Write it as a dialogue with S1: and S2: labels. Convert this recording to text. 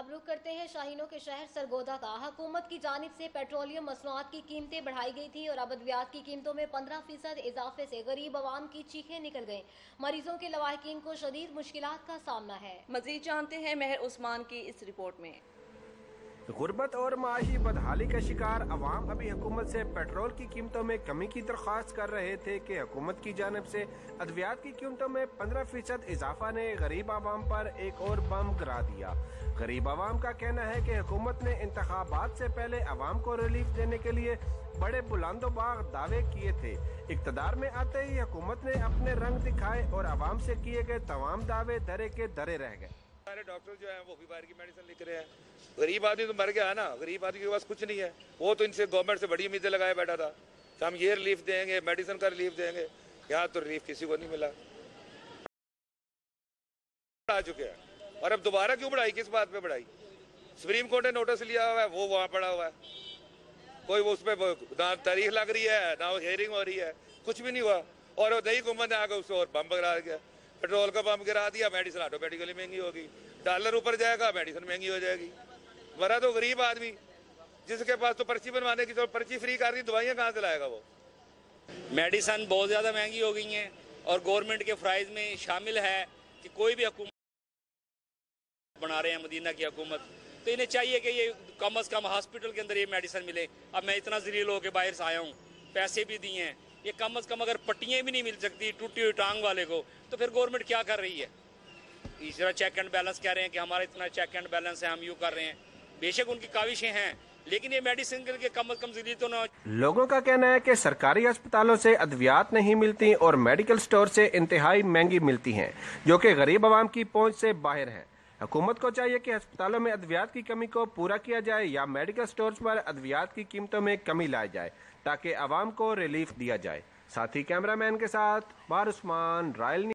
S1: अब रुख करते हैं शाहीनों के शहर सरगोदा का। हुकूमत की जानिब से पेट्रोलियम मसनूआत की कीमतें बढ़ाई गई थी और अब अद्वियात की कीमतों में 15% इजाफे से गरीब आवाम की चीखें निकल गईं। मरीजों के लवाहिकीन को शदीद मुश्किलात का सामना है।
S2: मजीद जानते हैं मेहर उस्मान की इस रिपोर्ट में।
S3: गुर्बत और माशी बदहाली का शिकार अवाम अभी हुकूमत से पेट्रोल की कीमतों में कमी की दरख्वास्त कर रहे थे कि हुकूमत की जानिब से अद्वियात की कीमतों में 15% इजाफा ने गरीब आवाम पर एक और बम गिरा दिया। गरीब आवाम का कहना है कि हुकूमत ने इंतखाबात से पहले आवाम को रिलीफ देने के लिए बड़े बुलंदोबाग दावे किए थे। इक़्तिदार में आते ही हुकूमत ने अपने रंग दिखाए और आवाम से किए गए तमाम दावे धरे के धरे रह गए।
S4: सारे डॉक्टर जो हैं वो भी बाहर की मेडिसिन लिख रहे हैं। गरीब आदमी तो मर गया है ना, गरीब आदमी के पास कुछ नहीं है। वो तो इनसे गवर्नमेंट से बड़ी उम्मीदें लगाए बैठा था कि हम ये रिलीफ देंगे, मेडिसिन का रिलीफ देंगे। यहाँ तो रिलीफ किसी को नहीं मिला, आ चुके हैं। और अब दोबारा क्यों बढ़ाई, किस बात पे बढ़ाई? सुप्रीम कोर्ट ने नोटिस लिया हुआ है, वो वहाँ पड़ा हुआ है। कोई उस पर ना तारीख लग रही है, ना वो हियरिंग हो रही है, कुछ भी नहीं हुआ। और नई हुकूमत ने आकर उसको और बम गिरा दिया, पेट्रोल का बम गिरा दिया। मेडिसिन ऑटोमेटिकली महंगी होगी, डॉलर ऊपर जाएगा, मेडिसिन महंगी हो जाएगी। मरा तो गरीब आदमी, जिसके पास तो पर्ची बनवाने की, तो पर्ची फ्री कर दी, दवाइयाँ कहाँ से लाएगा वो?
S5: मेडिसिन बहुत ज़्यादा महंगी हो गई हैं और गवर्नमेंट के फ़राइज़ में शामिल है कि कोई भी हुकूमत बना रहे हैं मदीना की हुकूमत, तो इन्हें चाहिए कि ये कम अज़ कम हॉस्पिटल के अंदर ये मेडिसिन मिले। अब मैं इतना ज़लील होकर बाहर से आया हूँ, पैसे भी दिए हैं, ये कम अज़ कम अगर पट्टियाँ भी नहीं मिल सकती टूटी हुई टांग वाले को, तो फिर गवर्नमेंट क्या कर रही है? इस तरह चेक एंड बैलेंस कह रहे हैं कि हमारा इतना चेक एंड बैलेंस है, हम यूँ कर रहे हैं। बेशक उनकी काविशें हैं, लेकिन ये मेडिसिन के कम अज़ कम ज़िली तो ना।
S3: लोगों का कहना है कि सरकारी अस्पतालों से अद्वियात नहीं मिलती और मेडिकल स्टोर से इंतहाई महंगी मिलती हैं, जो कि गरीब आवाम की पहुंच से बाहर है। हुकूमत को चाहिए कि अस्पतालों में अद्वियात की कमी को पूरा किया जाए या मेडिकल स्टोर्स पर अद्वियात की कीमतों में कमी लाई जाए ताकि आवाम को रिलीफ दिया जाए। साथी कैमरामैन के साथ बार उस्मान, रायल।